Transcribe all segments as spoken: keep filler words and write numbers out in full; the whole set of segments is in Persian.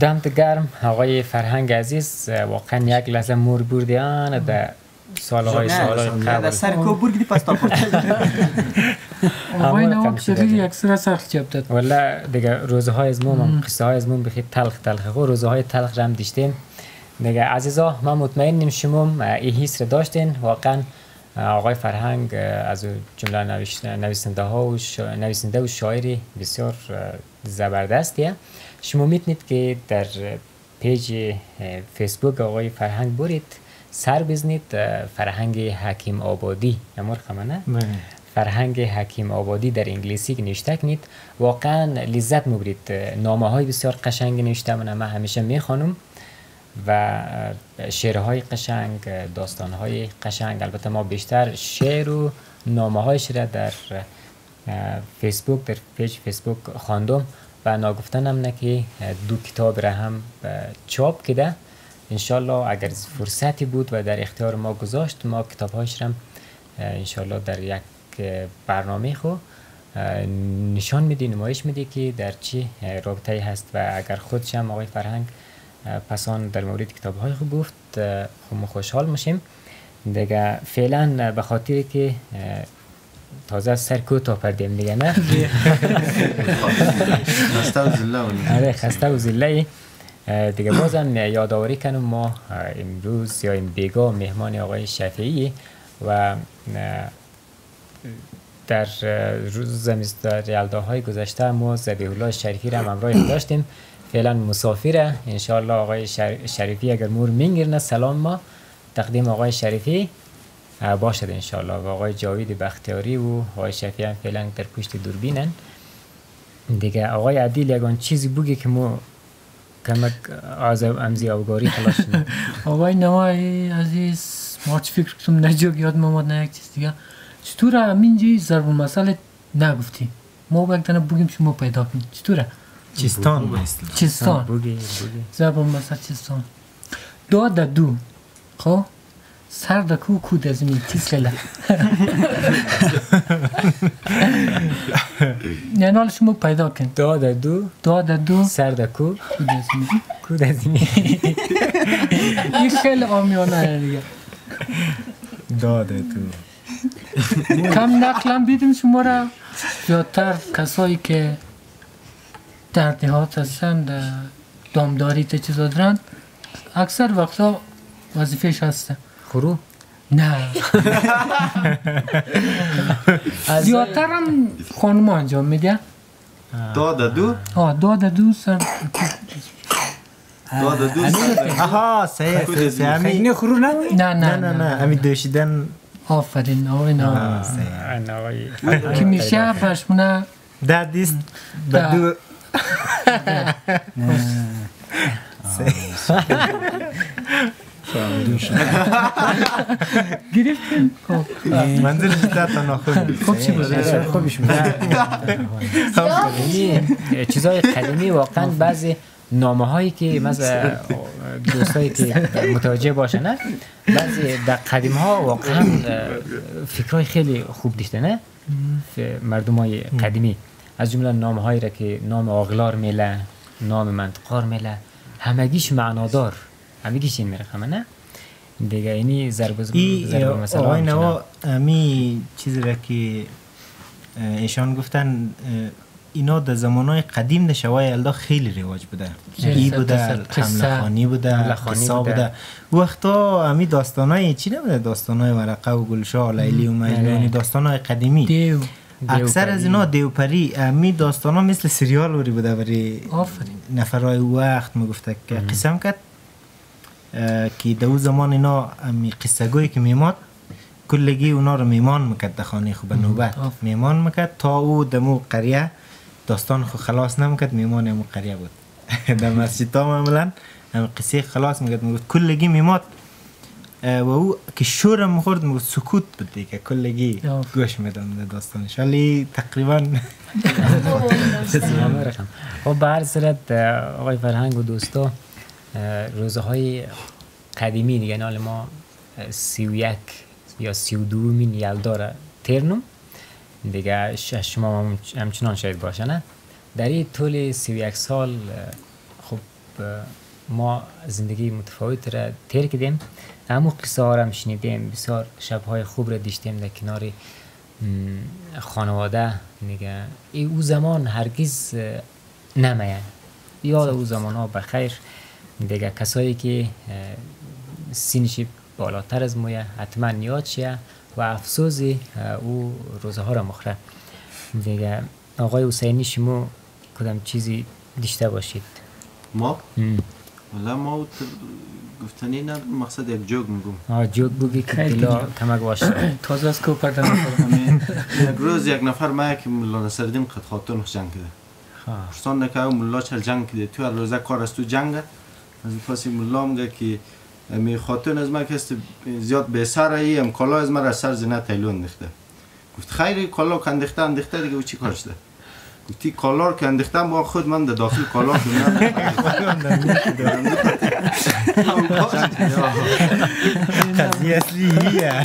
دمت گرم آقای فرهنگ عزیز، واقعا یک لحظه مور بردیان در سالهای سالهای قبل. در سر کو برگی پس تا آقای نواب شدید اکثر سرخ جب داد. والا دیگه روزهای از موم قصه های از موم بخیر تلخ تلخ خو روزهای تلخ رم دیشتیم دیگه. عزیزا ما مطمئنیم شما این حس را داشتین. واقعا آقای فرهنگ از جمله نویسنده ها و شا... نویسنده و شاعری بسیار زبردستیه. شما میتونید که در پیج فیسبوک آقای فرهنگ برید سر بزنید، فرهنگ حکیم آبادی امور خمانه فرهنگ حکیم آبادی در انگلیسی که نوشته کنید واقعا لذت میبرید. نامه های بسیار قشنگ نوشته من من همیشه میخوانم و شعرهای قشنگ، داستانهای قشنگ. البته ما بیشتر شعر و نامه هایش را در فیسبوک در پیج فیسبوک خواندم و ناگفتنم نه که دو کتاب را هم چاپ کده. انشالله اگر فرصتی بود و در اختیار ما گذاشت ما کتاب هایش را انشالله در یک برنامه خو نشان میدی، نمایش میدی که در چی رابطه هست و اگر خودش هم آقای فرهنگ پسان در مورد کتاب های خوب گفت خب ما خوشحال میشیم دیگه. فعلا به خاطر که تازه سر کو تا پردیم دیگه نه خسته و زله آره خسته و زله دیگه. بازم یادآوری کنم ما امروز یا این بیگاه مهمان آقای شفیعی و در روز زمستان یلداهای گذشته ما ذبیح الله شریفی را هم همراه داشتیم. فعلا مسافره. انشاءالله آقای شریفی اگر مور میگیرنه سلام ما تقدیم آقای شریفی باشد انشاءالله و آقای جاوید بختیاری و آقای شفیعی هم فعلا در پشت دوربینن دیگه. آقای عدیل یگان چیزی بگی که ما کمک از امزی آوگاری خلاص شدیم. آقای نوای عزیز ما چی فکر کنم نجاگ یاد ماماد نه یک چیز دیگه چطوره همینجی ضرب المثل نگفتی ما بگتنه بگیم شما پیدا کنید چطوره؟ چیستان بایستی چیستان بگی ضرب المثل چیستان دو در دو خب سر در کو کود از می تیسله یعنی حال شما پیدا کن دو در دو دو در دو سر در کو کود از می کود از می این خیلی آمیانه دیگه. داده تو کم نقلم بیدیم شما را زیادتر کسایی که در دهات هستند دامداری تا چیزا دارن اکثر وقتا وظیفهش هسته خورو نه زیادتر هم خانم انجام میده. داده دو آه داده دو سر داده دو آها سه سه همی خرو نه نه نه نه نه نه همی دوشیدن آفرین آقای نه که میشه پشمونه در دیست بدو گرفتیم منظور جدا تا ناخون خوب چی بود؟ خوبش میده چیزای قدیمی واقعا بعضی نامه هایی که مثلا دوستایی که متوجه باشن نه بعضی در قدیم ها واقعا فکرهای خیلی خوب دیشته نه مردم های قدیمی از جمله نامه هایی را که نام آغلار میله نام منطقار میله همگیش معنادار همگیش این میره خمه نه دیگه اینی ضرب مثلا آقای نوا امی چیزی را که ایشان گفتن اینا در زمانهای قدیم در شوای الدا خیلی رواج بوده ای بوده حمله خانی بوده قصه بوده وقتا امی داستانای چی نبوده داستانای ورقه و گلشاه لیلی و مجنون داستانای قدیمی دیو اکثر از اینا دیوپری امی داستانا مثل سریال وری بوده وری نفرای وقت میگفته که قسم کرد که در زمان اینا امی قصه گویی که میماد کلگی اونا رو میمان میکرد در خانه خوب نوبت میمان میکرد تا او دمو قریه داستان خو خلاص نمیکرد میمان امو قریه بود در مسجد ها معمولا هم قصه خلاص میکرد میگفت کلگی میماد و او که شور مخورد میگفت سکوت بود دیگه کلگی گوش میدم در داستانش ولی تقریبا خب به هر صورت آقای فرهنگ و دوستا روزهای قدیمی دیگه نال ما سی و یک یا سی و دو مین یلدا را ترنم دیگه شما همچنان شاید باشه نه در این طول سی و یک سال خب ما زندگی متفاوت را تیر کردیم. همو قصه ها را هم شنیدیم، بسیار شبهای خوب را داشتیم در کنار خانواده. نگه ای او زمان هرگز نمیان. یاد او زمان ها بخیر. دیگه کسایی که سینشی بالاتر از مویه حتما یاد شه و افسوزی او روزها را مخره. دیگه آقای حسینی شما کدام چیزی داشته باشید؟ ما؟ والا ما گفتنی نه، مقصد یک جوگ میگم. آه جوگ بگی که دلا کمک باشه. تازه از کو پردن نفرم. یک روز یک نفر ما که ملا نصرالدین قد خاطر جنگ کرده. پرسان نکه ملا چل جنگ کرده، تو هر روزه کار از تو جنگ. از پاسی ملا میگه که می خاطر از ما که زیاد به سر ای ام کلا از ما را سر زنه تیلو انداخته. گفت خیلی کلا کندخته انداخته دیگه او چی کار شده؟ گفتی کالار که انداختم با خود من در داخل کالار کنم. قضیه اصلیه.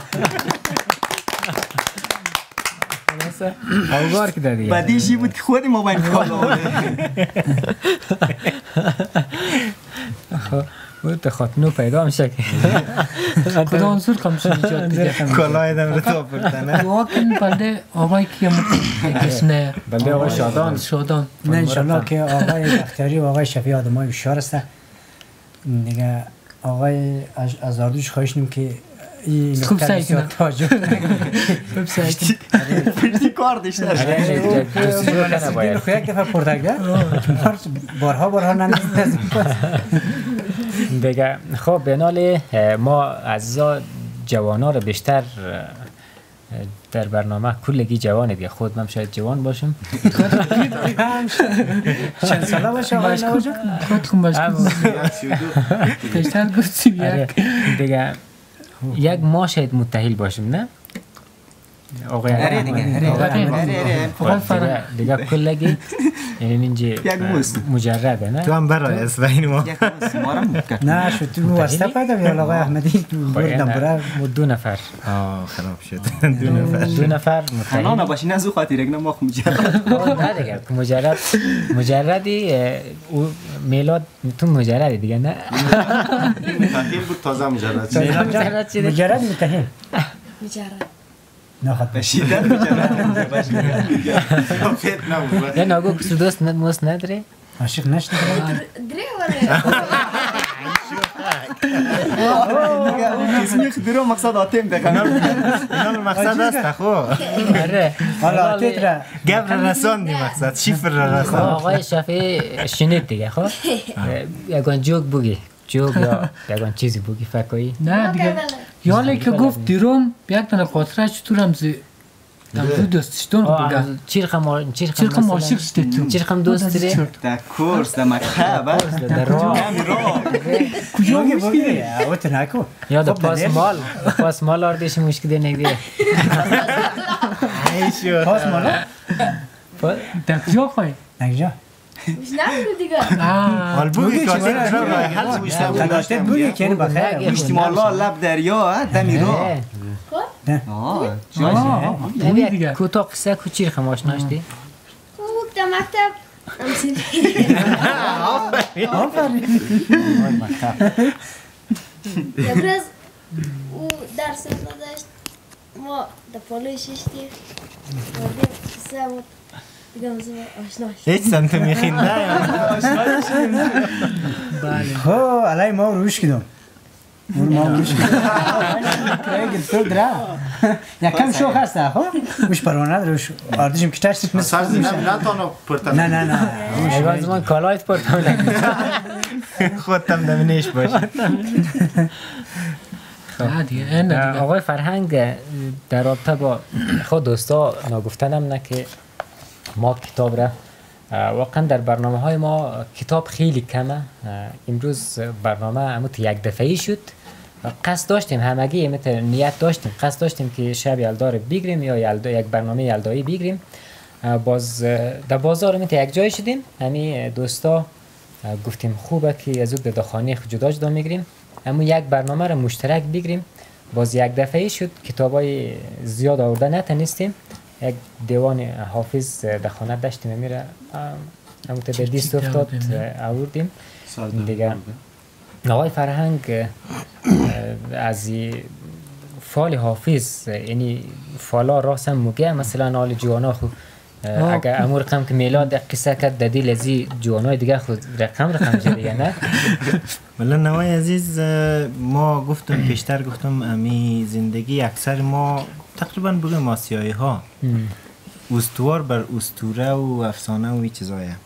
اوگار که دادی بدیشی بود که خودی ما باید کالار بود تا خاطنو پیدا میشه که کدام عنصر کم شد ایجاد دیگه کالای دم رو تا پرتنه واقعا بلده آقای که اسمه بلده آقای شادان شادان نه انشالله که آقای بختیاری و آقای شفیع آدمای بشار است دیگه. آقای از آردوش خواهش نیم که این خوب سعی کنم تاجر خوب سعی کنم پرتی کار داشته دین خو یک دفعه پرتگه بارها بارها نمیدید. دیگه خب بنال ما عزیزا جوانا رو بیشتر در برنامه کلگی جوانه دیگه. خود من شاید جوان باشم. چند ساله باشه آقای نواجه؟ خود کن باشه بیشتر گفتیم یک دیگه یک ما شاید متحیل باشم نه؟ آقای اره دیگه اره دیگه کلگی یعنی اینجا مجرده نه؟ تو هم برای از بین ما نه شد تو واسطه پیدا بیال آقای احمدی بردم برای دو نفر آه خراب شد دو نفر دو نفر متحیل نه نباشی نه زو خاطر اگه ما مجرد نه دیگه مجرد مجردی میلاد تو مجردی دیگه نه؟ متحیل بود تازه مجرد مجرد متحیل مجرد نه خط بشیدن مجرد نه نگو کسی دوست موست نداره؟ عاشق نشده دره وره اسمی خدرو مقصد آتیم دکن اینا مقصد است خو آره حالا تیتره گبر رساندی مقصد شیفر رساند. آقای شفیع شنید دیگه خب یکان جوک بگی جوک یا یکان چیزی بگی فکایی نه دیگه یالی که گفت دیروم یک دانه خاطره چطور همزی همزو دوستشتون رو بگم چیرخم چیرخم عاشق شده تو چیرخم دوست داره در کورس در مکتب در راه کجا میشتی؟ اوت نکو یا در پاس مال پاس مال آردیش مشکده نگیره پاس مالا در کجا خواهی؟ نگجا مش نمیدو دیگه حال بوگی کاسه را حل بوشتم خداشته بوگی که اینو بخیر احتمالا لب دریا دمی رو آه نبی دیگه کوتا قصه کو چیرخم آشناشتی؟ خوب در مکتب امسیدی آفرین یه برز او درس داشت ما در پالوی ششتی وردیم قصه بود دیگه مزه آشناش هیچ سنت میخینده خو علای ما روش کدم اون ما روش کدم کرایه گلتو درا یکم شوخ هسته خو مش پرونه دروش آردشم کتاش سیت سر زنه نتانو پرتن نه نه نه ایوان زمان کالایت پرتم لگید خودتم دمینیش باش آقای فرهنگ در رابطه با خود دوستا نگفتنم نه که ما کتاب را واقعا در برنامه های ما کتاب خیلی کمه. امروز برنامه اموت یک دفعی شد. قصد داشتیم همگی امت نیت داشتیم قصد داشتیم که شب یلدار بگیریم یا یلدا یک برنامه یلدایی بگیریم. باز در بازار امت یک جای شدیم. همین دوستا گفتیم خوبه که از در خانه جدا جدا میگیریم اما یک برنامه را مشترک بگیریم. باز یک دفعی شد کتابای زیاد آورده نتونستیم. یک دیوان حافظ در خانه داشتیم میره هم تا دیست افتاد آوردیم دیگه. آقای فرهنگ از فال حافظ یعنی فالا راست هم مگه مثلا آل جوانا خود اگر امور رقم که میلاد قصه کرد دادی لذی جوانای دیگه خود رقم رقم جدیه نه؟ ولی نوای عزیز ما گفتم پیشتر گفتم امی زندگی اکثر ما تقریبا بگم آسیایی ها استوار بر استوره و افسانه و چیزایه.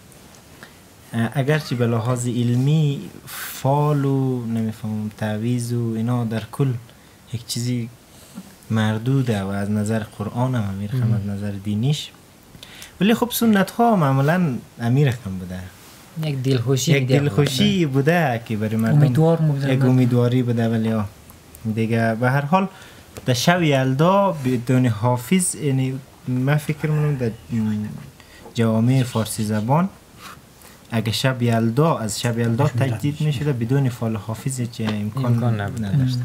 اگرچه به لحاظ علمی فال و نمیفهمم تعویض و اینا در کل یک چیزی مردوده و از نظر قرآن هم میرخم از نظر دینیش، ولی خب سنت ها معمولا امیرخم بوده، یک دلخوشی یک دلخوشی بوده که برای مردم امیدوار بوده، یک امیدواری بوده. ولی دیگه به هر حال در شب یلدا بدون حافظ، یعنی من فکر می‌کنم در جوامع فارسی زبان اگه شب یلدا از شب یلدا تجدید میشده بدون فال حافظ چه امکان نداشته.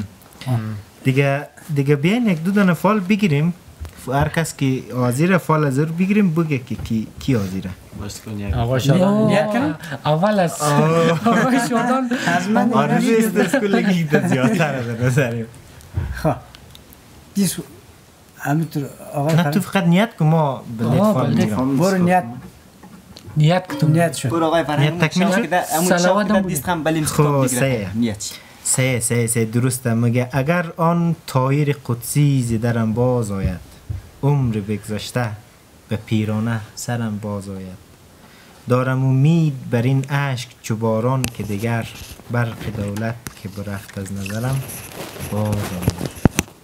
دیگه دیگه بیاین یک دو دانه فال بگیریم، هر کس که حاضر فال از رو بگیریم بگه که کی کی حاضره. آقا شادان نیت کنم اول از آقای شادان از من آرزو است از کلگی در زیادتر از نظریم. خب دیس همینطور آقای نه تو فقط نیت که ما بلیت فال میگیرم. برو نیت نیت کتم نیت شد. برو آقای فرهنگ نیت تکمیل شد. صلوات هم دیست هم بلیم خب ستام سه نیت سه سه سه درسته. مگه اگر آن طایر قدسی ز درم باز آید، عمر بگذشته به پیرانه سرم باز آید. دارم امید بر این اشک چو باران که دیگر برق دولت که برفت از نظرم باز آید.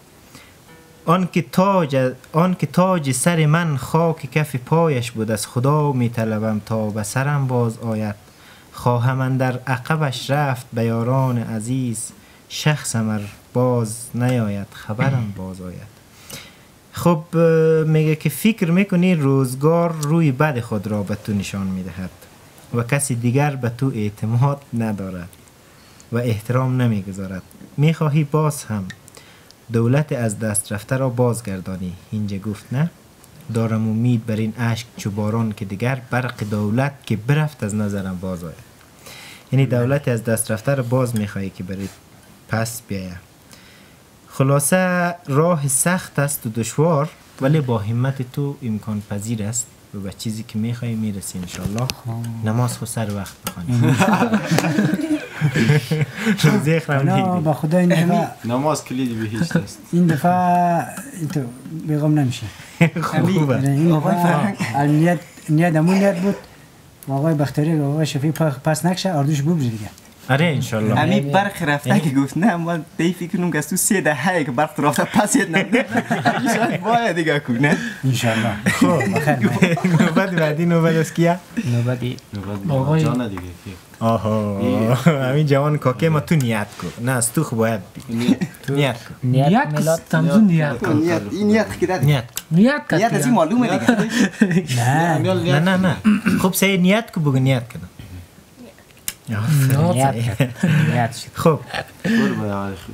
آن که تاج آن که تاج سر من خاک کف پایش بود، از خدا می طلبم تا به سرم باز آید. خواهم اندر عقبش رفت به یاران عزیز، شخصم ار باز نیاید خبرم باز آید. خب میگه که فکر میکنی روزگار روی بد خود را به تو نشان میدهد و کسی دیگر به تو اعتماد ندارد و احترام نمیگذارد. میخواهی باز هم دولت از دست رفته را بازگردانی. اینجا گفت نه، دارم امید بر این اشک چو باران که دیگر برق دولت که برفت از نظرم باز آید. یعنی دولت از دست رفته را باز میخواهی که برای پس بیایه. خلاصه راه سخت است و دشوار، ولی با همت تو امکان پذیر است و به چیزی که میخوایی میرسی انشالله. نماز خود سر وقت بخوانی. روزی خرم نه با خدا این دفعه نماز کلیدی به هیچ است. این دفعه تو بیغم نمیشه. خوبه. این دفعه نیت نیت همون نیت بود و آقای بختیاری و آقای شفیع پس نکشه اردوش ببری دیگه. آره انشالله. امی برق رفته که گفت نه ما دی فکر کنم که از تو سه دهه که برق رفته پس یاد نمیده. شاید باید دیگه کنه. انشالله. خب بخیر. نوبت بعدی نوبت از کیه؟ نوبتی نوبت جان دیگه کی؟ آها همین جوان کاکه ما تو نیت کن. نه از تو خب باید تو نیت کن. نیت میلاد تمزون نیت کن. نیت این نیت که داد. نیت نیت کن. نیت از این معلومه دیگه. نه نه نه نه خب سه نیت کو بگو نیت کنم. نیت کرد. نیت شد. خب برو به آقای خوب.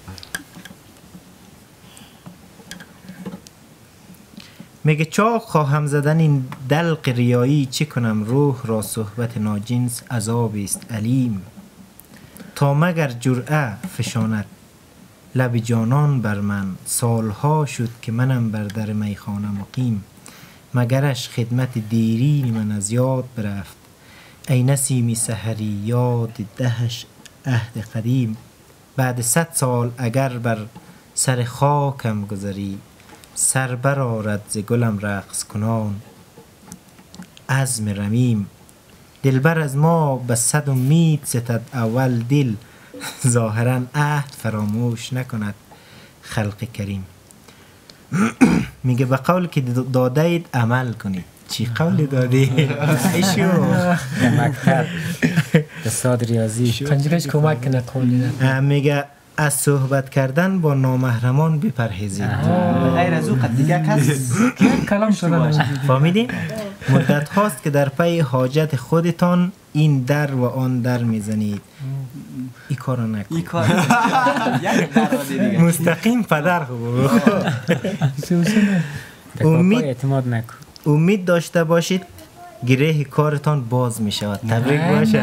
میگه چاق خواهم زدن این دلق ریایی، چه کنم روح را صحبت ناجنس عذابی است علیم. تا مگر جرعه فشاند لب جانان بر من، سالها شد که منم بر در میخانه مقیم. مگرش خدمت دیرین من از یاد برفت، ای نسیمی سحری یاد دهش عهد قدیم. بعد صد سال اگر بر سر خاکم گذری، سر برآرد ز گلم رقص کنان عزم رمیم. دلبر از ما به صد امید ستد اول دل، ظاهرا عهد فراموش نکند خلق کریم. میگه به قول که دادید عمل کنید. چی قول دادی؟ ایشو مکتب استاد ریاضی پنجرش کمک کنه قول ده. میگه از صحبت کردن با نامحرمان بپرهیزید. غیر از او قد دیگه کس کلام شده. فهمیدی؟ مدت هاست که در پی حاجت خودتان این در و آن در میزنید. این کارو نکن. این کار یک در دیگه مستقیم پدر خوب. امید اعتماد نکن. امید داشته باشید گره کارتان باز می شود. تبریک باشه.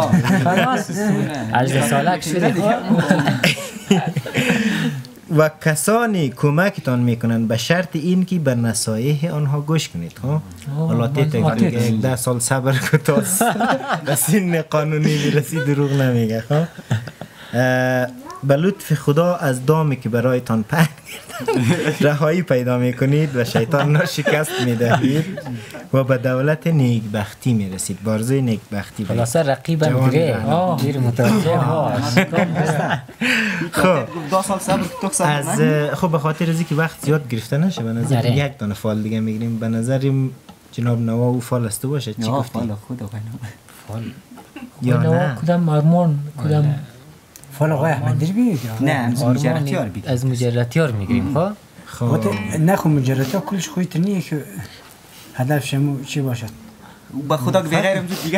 هجده سالک شده. و کسانی کمکتان میکنند به شرط این که به نصایح آنها گوش کنید. ها حالا تیت یک ده سال صبر کن تا به سن قانونی برسی دروغ نمیگه. ها به لطف خدا از دامی که برایتان پهن رهایی پیدا میکنید و شیطان ناشکست میدهید و به دولت نیکبختی میرسید. بارزوی نیکبختی. خلاصه رقیبم گره. گیر متوجه ها. خب از خب به خاطر از اینکه وقت زیاد گرفته نشه به نظر یک دانه فال دیگه میگیریم. به نظریم جناب نوا او فال است باشه. چی گفتی؟ فال خدا فال یا نه کدام آرمان کدام فال آقای احمدی رو بگید؟ نه از مجرتیار بگید. از مجرتیار میگیریم. خب خب نه خب مجرتیار کلش خویت نیه که هدف شما چی باشد؟ با خدا که بغیر امجود دیگه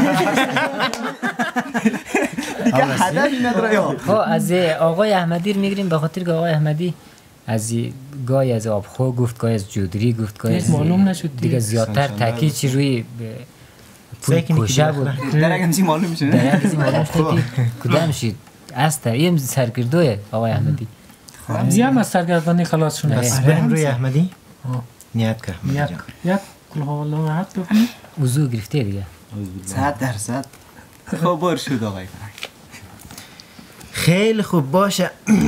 دیگه هدفی نداره. یا خب از آقای احمدی رو میگیریم به خاطر که آقای احمدی از گاهی از آبخو گفت، گاهی از جودری گفت، گاهی از معلوم نشد دیگه زیادتر تاکید چی روی پول کوشه بود. درک همچی معلوم میشه. درک همچی معلوم شد که کدام شید است این سرگردوی آقای احمدی. زی هم از سرگردانی خلاص شده. بس بریم روی احمدی نیت که یک یک کل حالا راحت بکنی وضو گرفته دیگه. صد درصد خبر شد آقای فرنگ. خیلی خوب باشه.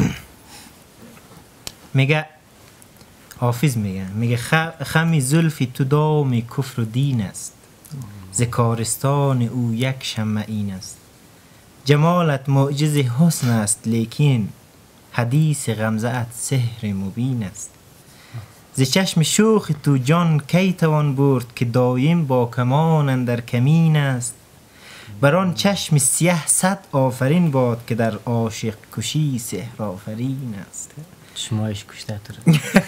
میگه حافظ میگه میگه خمی زلفی تو دام کفر و دین است، ذکارستان او یک شمعین است. جمالت معجز حسن است لیکن حدیث غمزه ات سحر مبین است. ز چشم شوخ تو جان کی توان برد که دایم با کمان اندر کمین است. بر آن چشم سیه صد آفرین باد که در عاشق کشی سحر آفرین است. شمایش کشته تو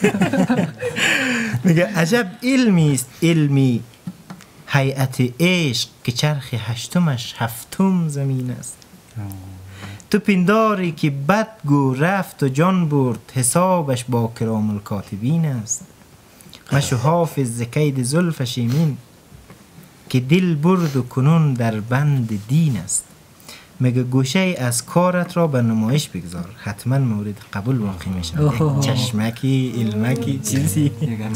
میگه عجب علمی است علمی هیئت عشق که چرخ هشتمش هفتم زمین است. تو پنداری که بد گو رفت و جان برد حسابش با کرام الکاتبین است. مشو حافظ ز کید زلفش ایمن که دل برد و کنون در بند دین است. میگه گوشه از کارت را به نمایش بگذار حتما مورد قبول واقع میشه. چشمکی علمکی چیزی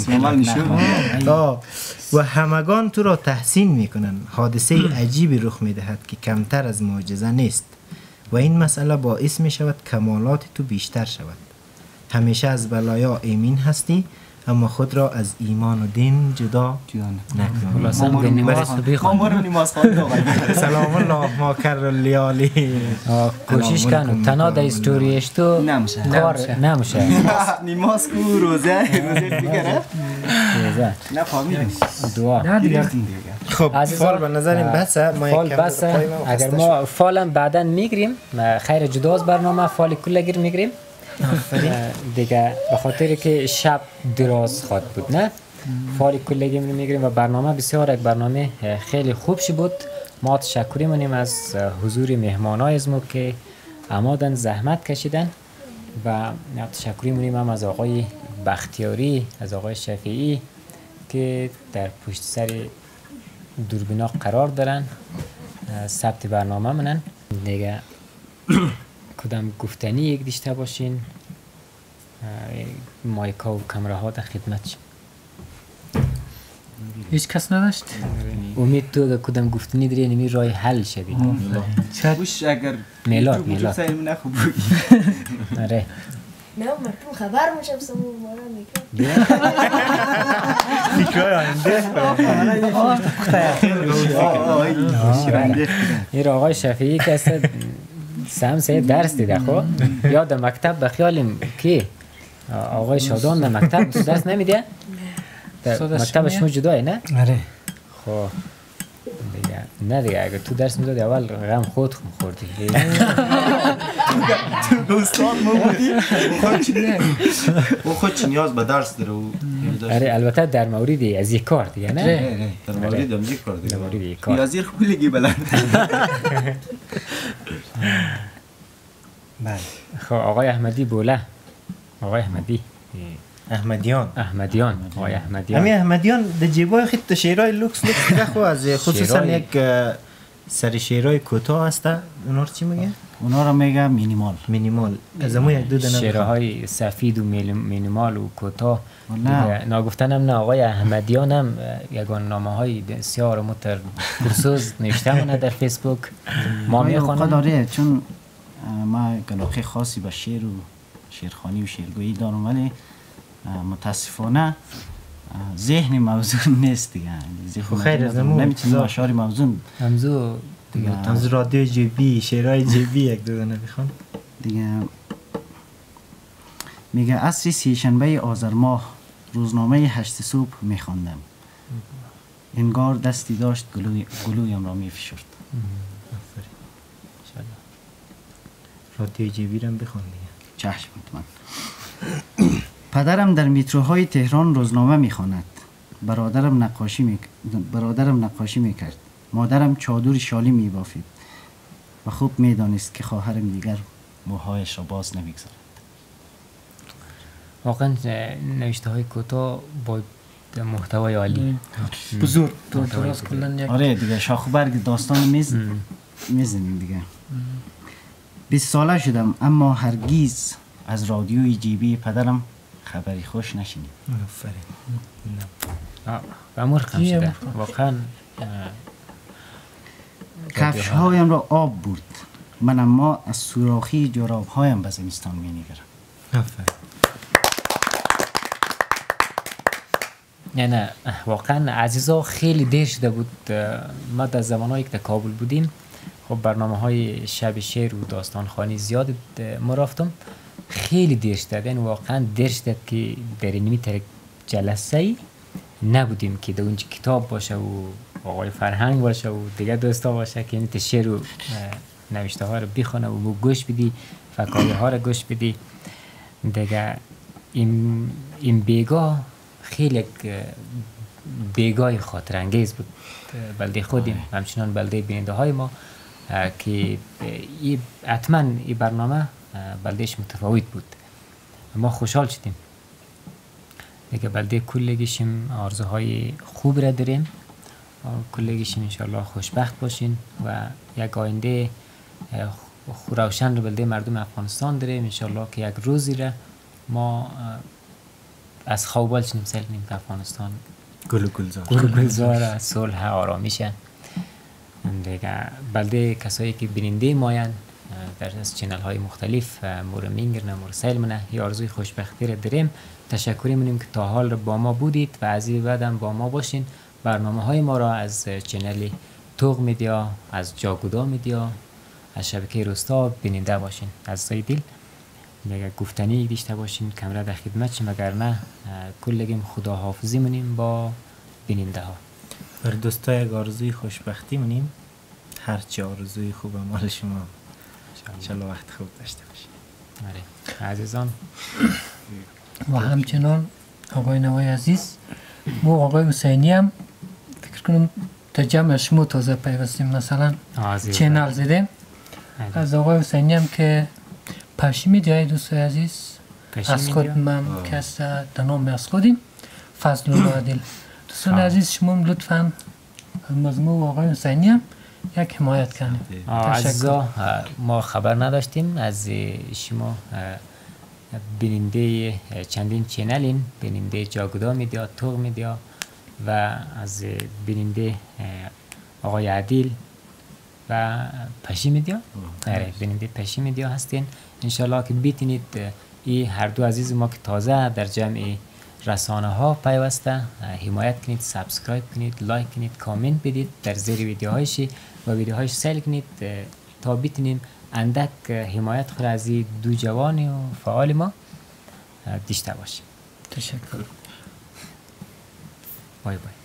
و همگان تو را تحسین میکنن. حادثه عجیبی رخ میدهد که کمتر از معجزه نیست و این مسئله باعث می شود کمالات تو بیشتر شود. همیشه از بلایا ایمین هستی اما خود را از ایمان و دین جدا نکنی. خلاصا به نماز بخوان. ما برم نماز خواهد آقای. سلام الله ما کر لیالی. کوشش کن تنها در استوریش تو نمیشه. کار نمیشه. نماز کو روزه روزه دیگره. روزه. نه فهمیدیم. دعا. نه دیگه. خب فال به نظریم بسه. فال بسه. اگر ما فالم بعدا میگیریم خیر جداز برنامه فال کلگیر میگیریم. دیگه به خاطر که شب دراز خواد بود نه فال کلگی میگیریم و برنامه بسیار یک برنامه خیلی خوبش بود. ما تشکری منیم از حضور مهمانای ازمو که آمدن زحمت کشیدن و تشکری منیم هم از آقای بختیاری از آقای شفیعی که در پشت سر دوربینا قرار دارن ثبت برنامه منن. دیگه کدام گفتنی یک داشته باشین مایکا و کامراها در خدمت شیم. هیچ کس نداشت؟ امید تو کدام گفتنی داری نمی رای حل شدی. چش اگر میلاد میلاد سعیم نخوب بودی. آره نه مردم خبر میشم سمو مارا میکنم. فکرهای آینده. این آقای شفیعی که است سهم سه درس دیده خب یا در مکتب بخیالیم که آقای شادان در مکتب تو درس نمیده؟ در مکتب شما جدایی نه؟ آره خب دیگه نه دیگه اگر تو درس میدادی اول غم خود خم خوردی. تو استاد ما بودی و خود چی نیاز به درس داره. آره البته در موردی از یک کار دیگه نه؟ در موردی هم یک کار دیگه. در موردی یک کار. یازیر خوبی بلند. بله خب آقای احمدی بوله آقای احمدی احمدیان احمدیان آقای احمدیان همین احمدیان در جیبای خیلی تا شعرهای لوکس لوکس دیگه خو از خصوصا یک سر شعرهای کوتاه هست اونا رو چی میگه؟ اونا رو میگه مینیمال مینیمال از امو یک دو دونه شعرهای سفید و مینیمال و کوتاه ناگفتنم نه آقای احمدیان هم یگان نامه های بسیار متر پرسوز نوشته مونه در فیسبوک ما میخوانم داره چون ما علاقه خاصی به شعر و شعرخوانی و شعرگویی دارم ولی متاسفانه ذهن موضوع نیست دیگه خب خیر از امو نمیتونم اشعار موضوع همزو دیگه از رادیو جیبی شعرهای جیبی یک دو دونه بخوان دیگه میگه عصر سه‌شنبه آذر ماه روزنامه هشت صبح میخواندم انگار دستی داشت گلوی گلویم را میفشرد رادیو جیبی رو بخوان دیگه چشم من پدرم در میتروهای تهران روزنامه میخواند برادرم نقاشی می... برادرم نقاشی میکرد مادرم چادر شالی میبافید و خوب میدانست که خواهرم دیگر موهایش را باز نمیگذارد. واقعا نوشته های کوتاه با محتوای عالی بزرگ درست کلن یک آره دیگه شاخ و برگ داستان میز میزنیم دیگه. بیست ساله شدم اما هرگز از رادیوی جیبی پدرم خبری خوش نشنید. آفرین. و مرخم شده واقعا کفش هایم را آب بود من اما از سوراخی جراب هایم به زمستان می نگرم. آفرین. نه نه واقعا عزیزا خیلی دیر شده بود ما در زمانهایی که در کابل بودیم خب برنامه های شب شعر و داستان خوانی زیاد ما رفتم خیلی دیر شده یعنی واقعا دیر شده که در اینمی تر جلسه ای نبودیم که در اونجا کتاب باشه و آقای فرهنگ باشه و دیگه دوستا باشه که یعنی شعر و نوشته ها رو بخونه و گوش بدی فکایی ها رو گوش بدی دیگه این, این بیگاه خیلی بیگاه خاطر انگیز بود بلده خودیم همچنان بلده بیننده های ما که حتما این برنامه بلدهش متفاوت بود ما خوشحال شدیم دیگه بلده کلگیشیم آرزوهای خوب را داریم کلگیشیم انشاءالله خوشبخت باشین و یک آینده روشن رو بلده مردم افغانستان داریم انشاءالله که یک روزی را ما از خوابال چنیم سلیم که افغانستان گل و گلزار گل و گلزار صلح آرامیشه دیگه بلده کسایی که بیننده ماین در از چینل های مختلف مور مینگرنه مور سیلمنه یا آرزوی خوشبختی را داریم تشکری منیم که تا حال با ما بودید و از این بعدم با ما باشین برنامه های ما را از چینل توغ میدیا از جاگودا میدیا از شبکه روستا بیننده باشین از سای دل میگه گفتنی دیشته باشین کمره در خدمت شیم اگر نه کلگیم خدا حافظی منیم با بیننده ها بر دوستا یک آرزوی خوشبختی منیم هرچی آرزوی خوب مال شما انشالله وقت خوب داشته باشین عزیزان و همچنان آقای نوای عزیز ما آقای حسینی هم فکر کنم تا جمع شما تازه پیوستیم مثلا چینل زدیم از آقای حسینی هم که پشیمی جای دوستای عزیز از خود من کس در نام از خودیم فضل الله عدل دوستان عزیز شما لطفا مضمون آقای حسینی هم یک حمایت کنیم. عزیزا ما خبر نداشتیم از شما بیننده چندین چینلین بیننده جاگودا میدیا توغ میدیا و از بیننده آقای عدیل و پشی میدیا آره بیننده پشی میدیا هستین انشالله که بیتینید این هر دو عزیز ما که تازه در جمع رسانه ها پیوسته حمایت کنید سابسکرایب کنید لایک کنید کامنت بدید در زیر ویدیوهایش و ویدیوهایش سیل کنید تا بیتونیم اندک حمایت خود از این دو جوان و فعال ما داشته باشیم. تشکر. بای بای.